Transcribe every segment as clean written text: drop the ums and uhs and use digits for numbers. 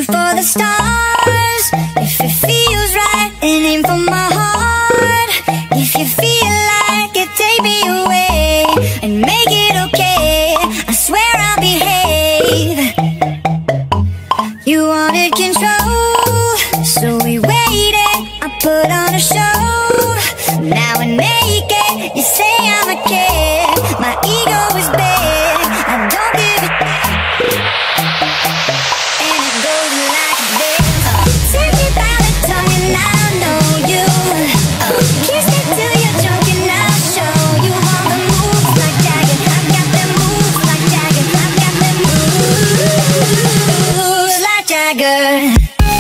shoot for the stars. If it feels right, and aim for my heart. If you feel like it, take me away and make it okay. I swear I'll behave. You wanted control, so we waited. I put on a show. Now we're naked. You say I'm a kid. My ego is big. I don't give a and it goes like this. Take me by the tongue and I'll know you. Kiss me till you're drunk and I'll show you all the moves like Jagger. I've got them moves like Jagger. I've got them moves like Jagger.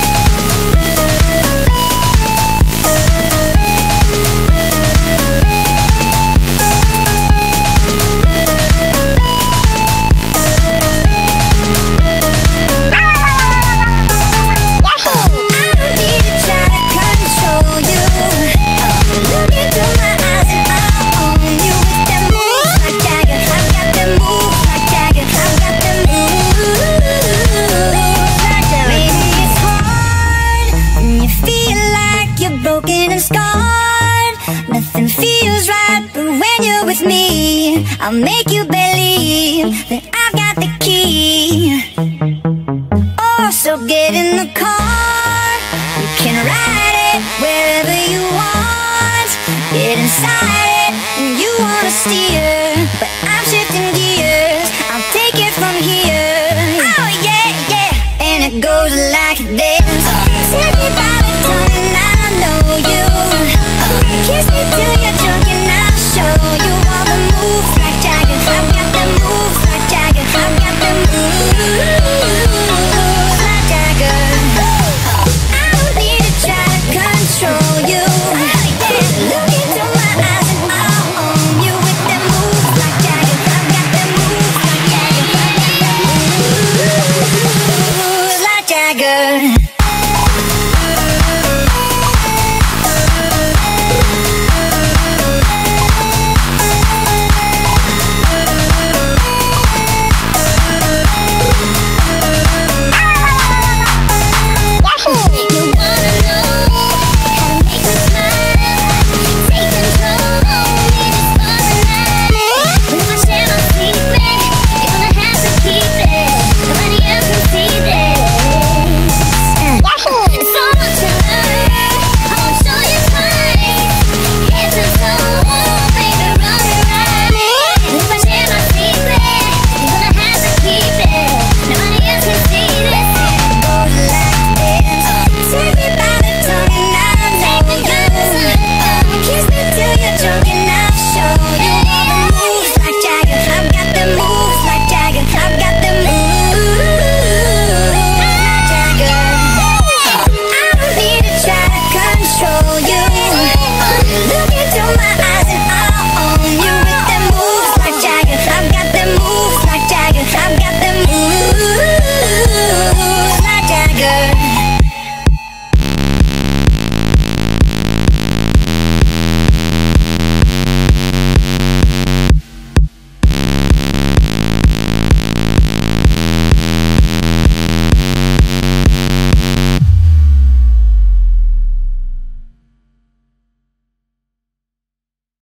Broken and scarred, nothing feels right, but when you're with me, I'll make you believe that I've got the key. Oh, so get in the car, you can ride it wherever you want. Get inside it, and you wanna steer, but I'm shifting gears, I'll take it from here. Oh yeah, yeah, and it goes like this. Take me by the tongue and I know you. Kiss me till you're drunk and I'll show you all the moves like Jagger. I've got them moves like Jagger. I've got them moves like Jagger. I don't need to try to control you. Look into my eyes and I'll own you with them moves like Jagger. I've got them moves like Jagger. I've got them moves like Jagger.